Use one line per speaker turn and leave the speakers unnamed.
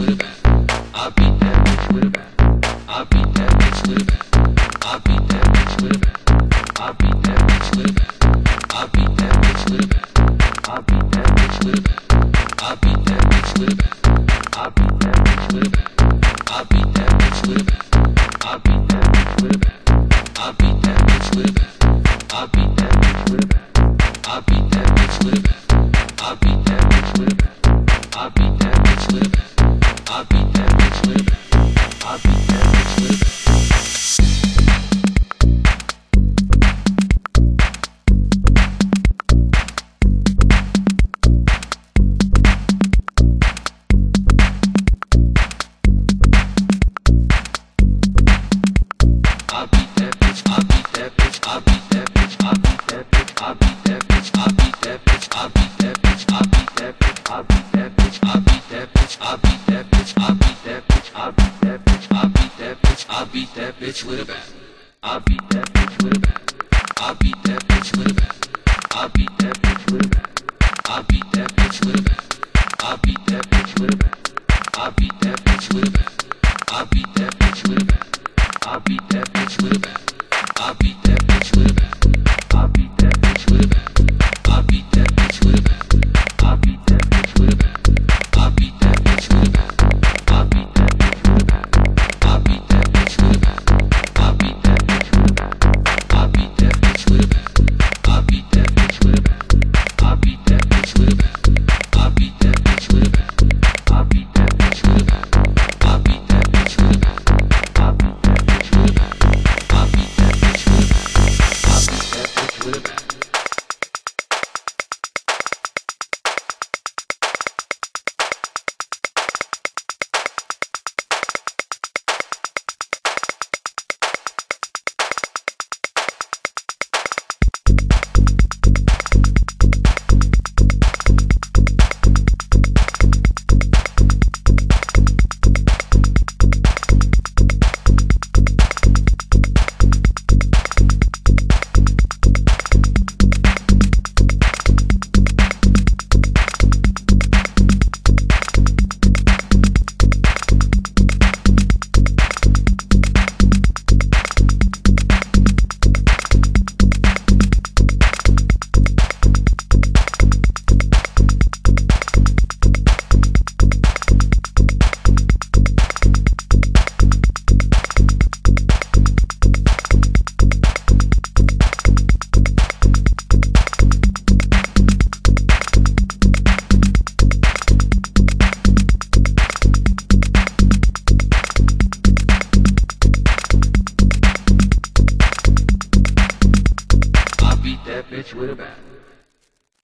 with a bat. I beat that bitch with a bat. I beat that bitch with a bat. I beat that bitch with a bat. I beat that bitch with a bat. I beat that bitch with a bat. I beat that bitch with a bat. I beat that bitch with a bat. I beat that bitch with a bat. I beat that bitch with a bat. I beat that bitch with a bat. I beat that bitch with a bat. I beat that bitch with a bat. I beat that bitch with a bat. I beat that bitch with a bat. I beat that bitch with a bat. I beat that bitch with a bat. I beat that bitch with a bat. I beat that bitch, I beat that bitch, I beat that bitch, I beat that bitch, I beat that bitch, I beat that bitch, I beat that bitch, I beat that bitch, I beat that bitch, I beat that bitch, I beat that bitch, I beat that bitch, I beat that bitch, I beat that bitch, I beat that bitch with a bat. I beat